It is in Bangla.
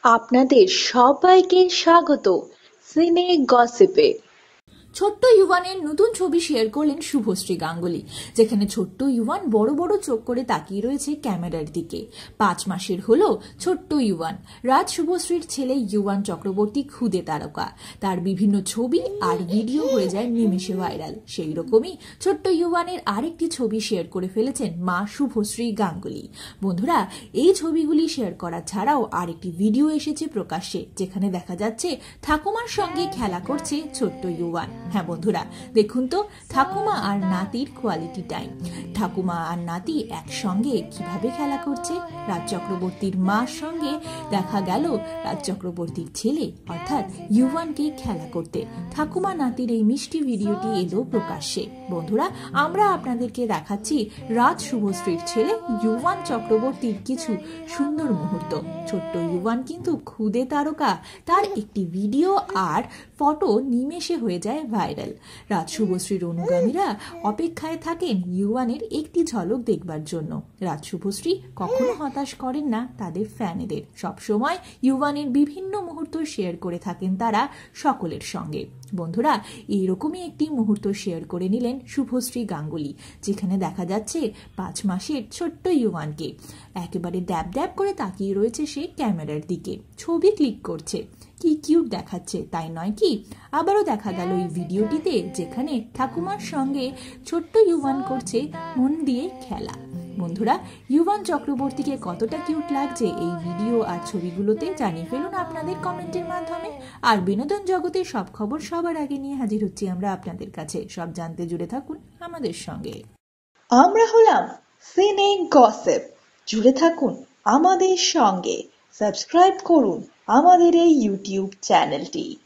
আপনাদের সবাইকে স্বাগত সিনে গসিপে। ছোট্ট ইউয়ানের নতুন ছবি শেয়ার করলেন শুভশ্রী গাঙ্গুলি, যেখানে ছোট্ট ইউয়ান বড় বড় চোখ করে তাকিয়ে রয়েছে ক্যামেরার দিকে। 5 মাসের হলো ছোট্ট ইউয়ান। রাজ শুভশ্রীর ছেলে ইউয়ান চক্রবর্তী খুদে তারকা। তার বিভিন্ন ছবি আর ভিডিও হয়ে যায় নিমেষে ভাইরাল। সেই রকমই ছোট্ট ইউয়ানের আরেকটি ছবি শেয়ার করে ফেলেছেন মা শুভশ্রী গাঙ্গুলি। বন্ধুরা, এই ছবিগুলি শেয়ার করা ছাড়াও আরেকটি ভিডিও এসেছে প্রকাশ্যে, যেখানে দেখা যাচ্ছে ঠাকুমার সঙ্গে খেলা করছে ছোট্ট ইউয়ান। হ্যাঁ বন্ধুরা, দেখুন তো ঠাকুমা আর নাতির কোয়ালিটি টাইম। ঠাকুমা আর নাতি একসঙ্গে কিভাবে খেলা করছে। রাজ চক্রবর্তীর মার সঙ্গে দেখা গেল রাজ চক্রবর্তীর ছেলে অর্থাৎ ইউয়ানকে খেলা করতে। ঠাকুমা নাতির এই মিষ্টি ভিডিওটি এলো প্রকাশ্যে। বন্ধুরা, আমরা আপনাদেরকে দেখাচ্ছি রাজ শুভশ্রীর ছেলে ইউয়ান চক্রবর্তীর কিছু সুন্দর মুহূর্ত। ছোট্ট ইউয়ান কিন্তু খুদে তারকা। তার একটি ভিডিও আর ফটো নিমেষে হয়ে যায় ভাইরাল। রাজ শুভশ্রীর অনুগামীরা অপেক্ষায় থাকেন ইউয়ানের একটি ঝলক দেখবার জন্য। রাজ শুভশ্রী কখনো হতাশ করেন না তাদের ফ্যানেদের। সবসময় ইউয়ানের বিভিন্ন মুহূর্ত শেয়ার করে থাকেন তারা সকলের সঙ্গে। বন্ধুরা, এইরকমই একটি মুহূর্ত শেয়ার করে নিলেন শুভশ্রী গাঙ্গুলি, যেখানে দেখা যাচ্ছে 5 মাসের ছোট্ট ইউয়ানকে। একেবারে ড্যাব ড্যাব করে তাকিয়ে রয়েছে সে ক্যামেরার দিকে, ছবি ক্লিক করছে। কি কিউট দেখাচ্ছে, তাই নয় কি? আবারও দেখা গেল এই ভিডিওটিতে, যেখানে ঠাকুমার সঙ্গে ছোট্ট ইউয়ান করছে মন দিয়ে খেলা। বন্ধুরা, ইউয়ান চক্রবর্তীকে কতটা কিউট লাগছে এই ভিডিও আর ছবিগুলোতে জানিয়ে ফেলুন আপনাদের কমেন্টের মাধ্যমে। আর বিনোদন জগতের সব খবর সবার আগে নিয়ে হাজির হচ্ছি আমরা আপনাদের কাছে। সব জানতে জুড়ে থাকুন আমাদের সঙ্গে। আমরা হলাম সিনে গসিপ। জুড়ে থাকুন আমাদের সঙ্গে, সাবস্ক্রাইব করুন আমাদের এই ইউটিউব চ্যানেলটি।